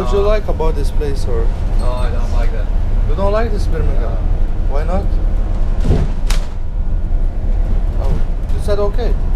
What do you like about this place, or? No, I don't like that. You don't like this Birmingham? No. Why not? Oh, you said okay.